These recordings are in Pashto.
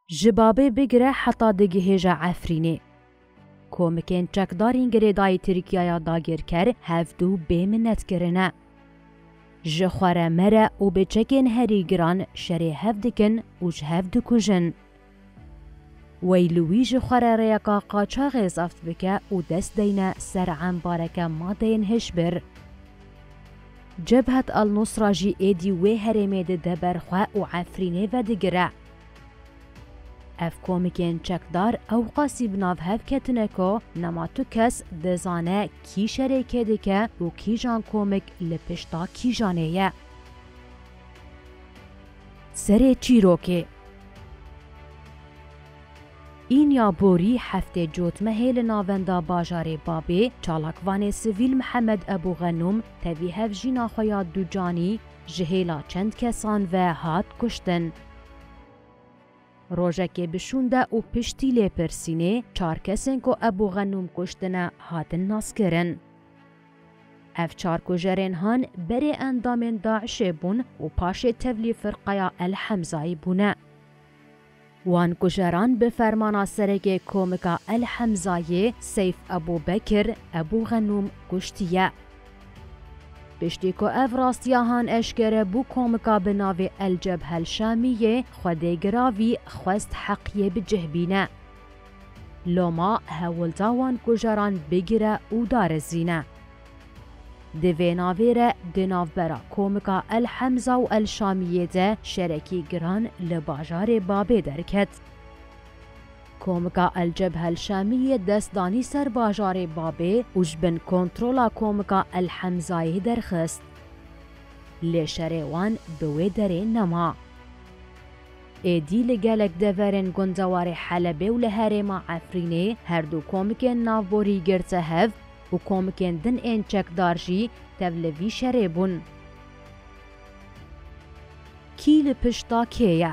جبابه بگره حتا دگهیجا عفرینه. کومکین چکدارین گریدای ترکیه داگیر کر هفدو بیمنت کرنه. جخواره مره و بچکین هری گران شری هفدکن و جهفدو کجن. ویلوی جخواره ریاکا قاچاق ازافت بکه و دست دینه سر عنبارکه مادین هشبر. جبهة النصرة جي ايدي وي هرميد دبرخوا و عفريني و دگره. اف کومکین چکدار او قاسی بناو هف کتنکو نما تو کس دزانه کی شریکه دکه و کی جان کومک لپشتا کی جانه. سر چیروکه این یا بوری هفته جوتمه هیل ناوندا باجار بابی چالاکوان سویل محمد ابو غنوم تاوی هف جینا خویا دو جانی جهیلا چند کسان و هات کشتن. روژه بشونده و پشتی لپرسینه 4 کسین که ابو غنوم کشتنه هاتن ناس کرن. اف 4 کجرین هان بری اندامن داعش بون و پاش تولی فرقیا الحمزایی بونه. وان کجران به فرمان سرک کومکا الحمزایی سیف ابو بکر ابو غنوم کشتیه. پشتی که اف راستیاهان اشکره بو کومکا بناوی الجبهه الشامیه خوده گراوی خواست حقیه بجهبینه. لوما هولتا وان کجران بگیره او دارزینه. دوی ناویره دناو برا کومکا الحمزه و الشامیه ده شرکی گران لباجار بابه درکت. کومکا الجبهه الشامیه دستدانی سر باجار بابه وجبن کنترولا کومکا الحمزه درخست. لشریوان بوی دره نما. ایدی لگلک دورن گندوار حلبه و لهرما عفرینه هر دو کومکن ناوبوری گرته هف و کومکن دن این چکدارجی تولوی شره بون. کی لپشتا کیه؟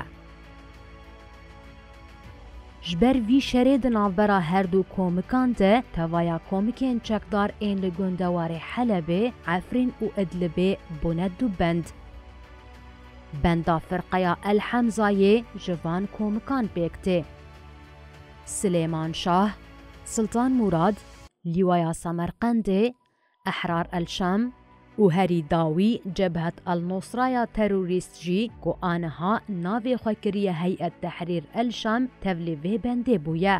جبر وی شره دنابرا هر دو کومکان ده توایا کومکن چکدار این لگندوار حلبه عفرین و ادلبه بوند دو بند. بندا فرقیا الحمزه جوان کومکان بیکته. سلیمان شاه، سلطان مراد، لیوایا سمرقند، احرار الشام و هری داوی جبهة النصرة تروریست جی کو آنها ناوی خوکری هیئت تحریر الشام تولوی بنده بویا.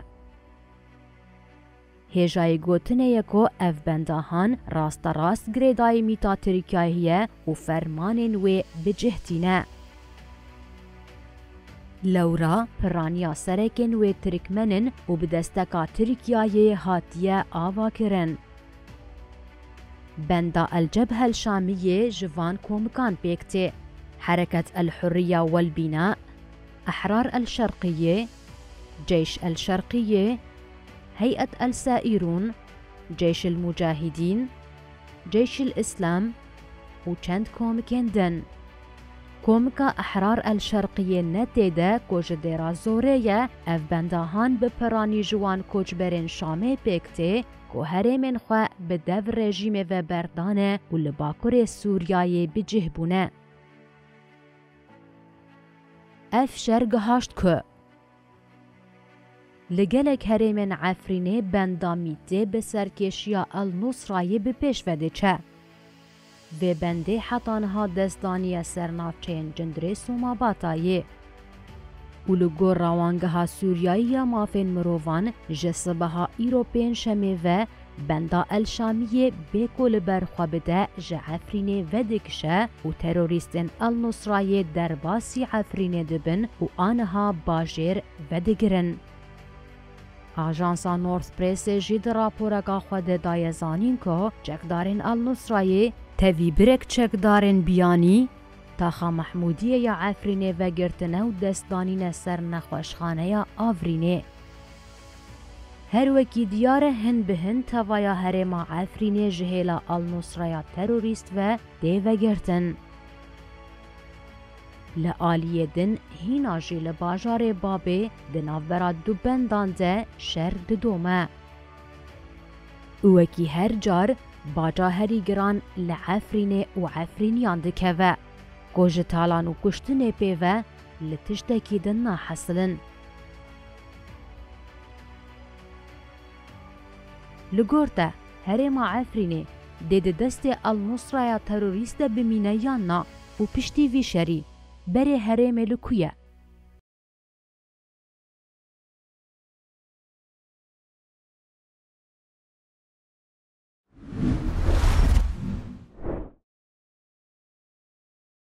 هجای گوتنه یکو اف بندهان راست راست گریدای میتا ترکیه و فرمان و بجهتینه. لورا پرانیا سرکن و ترکمنن و بدستکا ترکیه هاتیه آوا کرن. بندا الجبهة الشامية جوان كومكان بيكتي حركة الحرية والبناء أحرار الشرقية جيش الشرقية هيئة السائرون جيش المجاهدين جيش الإسلام وچند كومكين دن. كومكا أحرار الشرقية نتيدا كوج ديرا زورية اف بندهان بپراني جوان كوچبرين شامي بيكتي و هرمن خو به دو رژیم و بردانه و لباکور سوریای بجهبونه. اف شرگ هاشت که لگلک هرمن عفرینه بندامیده به سرکشیا النصرای بپیش وده چه و بنده حتانها دستانی سرنافچین جندره سوماباتایه. اولگو روانگه ها سوریایی مافین مروان جسبه ها ایروپین شمی و بندا الشامیه بکل برخوابده جعفرینه و دکشه و تروریستن النصرای درباسی عفرینه دبن و آنها باجر و دگرن. آژانسا نورث پریس جید راپورگا خود دایزانین که چکدارن النصرای تاوی برک چکدارن بیانی تاخا محمودیه یا عفرینه و گرتنه و دستدانین سر نخوشخانه یا آورینه. هر وکی دیار هن به هن توایا هرما عفرینه جهیلا النصره یا تروریست و دیو گرتن. لآلیه دن هینا جیل باجار بابه دناو برا دو بندان ده شر دومه. وکی هر جار باجا هری گران لعفرینه و عفرینیان دکوه. گوژ تالان و کشتنه پیوه لتشتکی دن ناحصلن. لگورته هرما عفرینه دید دست النصره تروریست بمینه یانا و پشتی وی شری بره هرم لکویه